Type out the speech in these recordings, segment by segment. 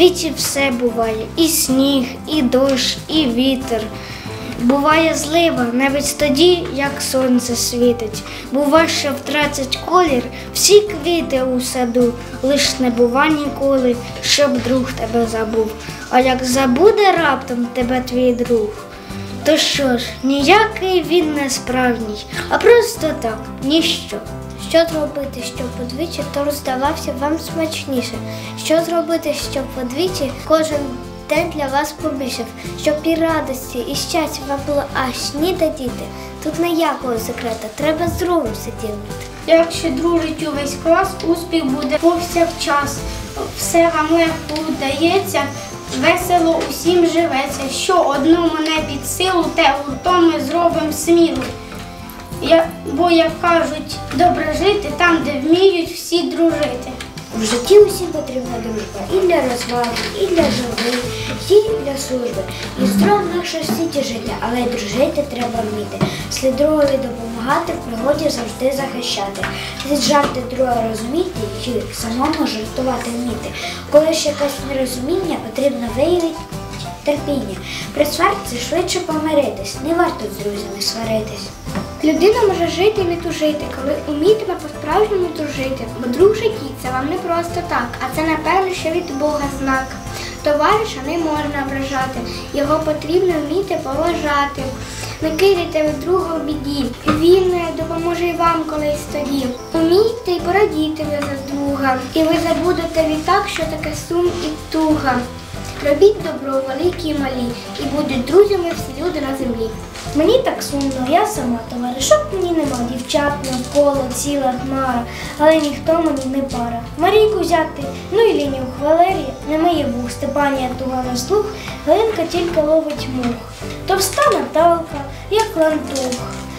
світі все буває. І сніг, і дощ, і вітер. Буває злива навіть тоді, як сонце світить. Бува, що втратить колір всі квіти у саду. Лиш не бува ніколи, щоб друг тебе забув. А як забуде раптом тебе твій друг, то що ж, ніякий він не справжній, а просто так, ніщо. Що зробити, щоб подвічі торт здавався вам смачніше? Що зробити, щоб подвічі кожен день для вас побільшав? Щоб і радості, і щастя вам було аж ніде діти? Тут ніякого секрета, треба з другом все ділити. Якщо дружить увесь клас, успіх буде повсякчас. Все вам легко вдається, весело усім живеться. Що одному не під силу, те гуртом ми зробимо сміло. Бо, як кажуть, добре жити там, де вміють всі дружити. В житті усім потрібна дружба і для розваги, і для журби, і для служби. І здорово легше в світі жити, але й дружити треба вміти. Слід другові допомагати, в пригоді завжди захищати. Слід жарти друга розуміти і самому жартувати вміти. Коли ж якесь нерозуміння, потрібно виявити терпіння. При сварці швидше помиритись, не варто з друзями сваритись. Людина може жити і не тужити, коли умітиме по-справжньому дружити. Бо друг в житті – це вам не просто так, а це, напевно, що від Бога знак. Товариша не можна ображати, його потрібно вміти поважати. Не кидайте ви друга в біді, він допоможе і вам колись тоді. Умійте і порадійте ви за друга, і ви забудете відтак, що таке сум і туга. Робіть добро, великі і малі, і будуть друзями всі люди на землі. Мені так сумно, я сама товаришок мені нема, дівчат навколо ціла хмара, але ніхто мені не пара. Марійку взяти, ну і Ліню Валерія, не миє вух, Степанія туга на слух, Галинка тільки ловить мух. Товста Наталка, як лантух.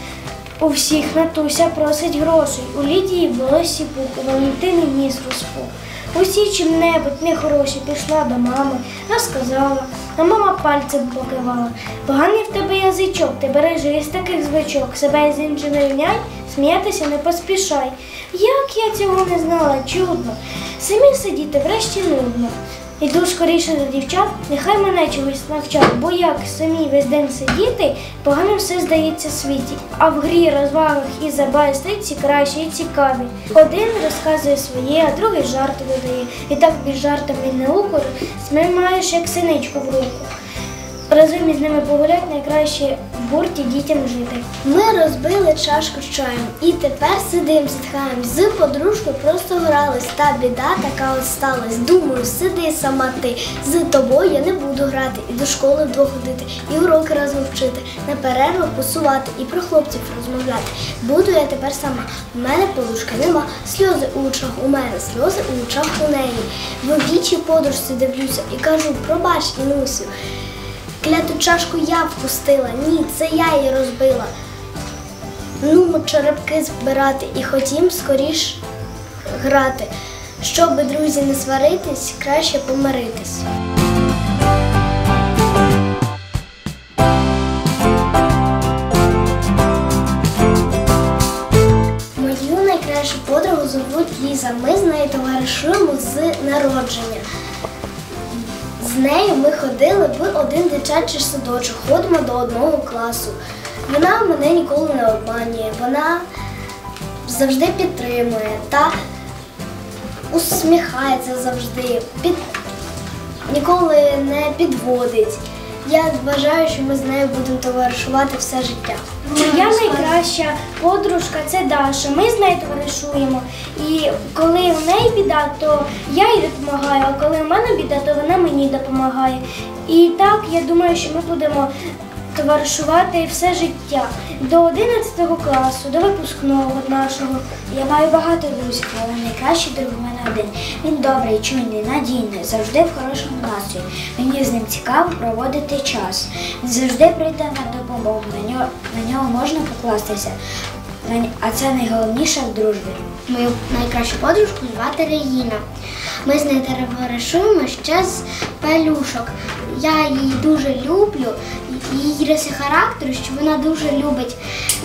У всіх Натуся просить грошей, у Лідії в волосі пух, у Валентини ніс розпух. Усі чим-небудь нехороші пішла до мами, розказала, а мама пальцем покивала. Поганий в тебе язичок, ти бережи з таких звичок, себе з іншими рівняй, сміятися не поспішай. Як я цього не знала, чудно, самі сидіти врешті нудно. Іду скоріше до дівчат, нехай мене чогось навчать, бо як самі весь день сидіти, поганим все здається світі. А в грі, розвагах і забаві стається краще і цікаві. Один розказує своє, а другий жарти додає. І так між жартами і наукою смимаєш, як синичку в руку. Разом із ними погулять найкраще в гурті дітям жити. Ми розбили чашку з чаєм і тепер сидим, зітхаєм. З подружкою просто грались, та біда така от сталась. Думаю, сиди сама ти, з тобою я не буду грати, і до школи вдвох ходити, і уроки разом вчити, на перервах посувати і про хлопців розмовляти. Буду я тепер сама, у мене подушки нема, сльози у очах у мене, сльози у очах у неї. В вічі подружці дивлюся і кажу, пробач, Інусю. Кляту чашку я впустила, ні, це я її розбила. Ну, черепки збирати і хотім скоріш грати. Щоби, друзі, не сваритись, краще помиритись. Мою найкращу подругу звуть Ліза. Ми з нею товаришуємо з народження. З нею ми ходили в один дитячий садочок, ходимо до одного класу. Вона мене ніколи не обманює, вона завжди підтримує та усміхається завжди, ніколи не підводить. Я вважаю, що ми з нею будемо товаришувати все життя. Моя найкраща подружка – це Даша. Ми з нею товаришуємо. І коли в неї біда, то я їй допомагаю, а коли в мене біда, то вона мені допомагає. І так, я думаю, що ми будемо товаришувати все життя. До 11 класу, до випускного нашого. Я маю багато друзів, але найкращий друг у мене один. Він добрий, чуйний, надійний, завжди в хорошому настрої. Мені з ним цікаво проводити час. Він завжди прийде на допомогу, на нього можна покластися. А це найголовніше в дружбі. Мою найкращу подружку звати Регіна. Ми з нею товаришуємо ще з пелюшок. Я її дуже люблю, її риси характеру, що вона дуже любить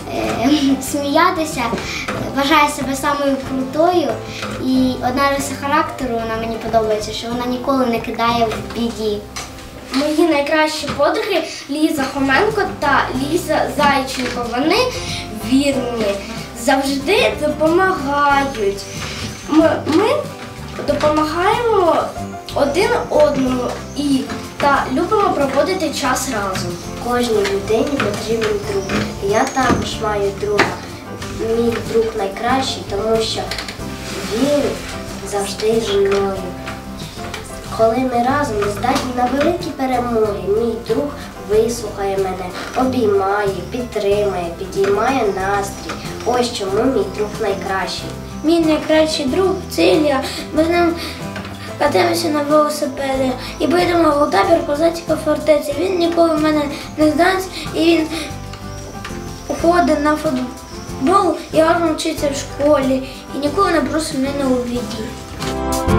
сміятися, вважає себе самою крутою. І одна риса характеру, вона мені подобається, що вона ніколи не кидає в біді. Мої найкращі подруги Ліза Хоменко та Ліза Зайченко. Вони вірні, завжди допомагають. Ми допомагаємо один одному та любимо проводити час разом. Кожній людині потрібен друг. Я також маю друга. Мій друг найкращий, тому що він завжди зі мною. Коли ми разом ми здатні на великі перемоги, мій друг вислухає мене, обіймає, підтримає, підіймає настрій. Ось чому мій друг найкращий. Мій найкращий друг це Ілля. Ми з ним катаємося на велосипеді і поїдемо у табір Козацька фортеця. Він ніколи в мене не здасть, і він ходить на футбол і гарно вчиться в школі, і ніколи не бросить мене у біді.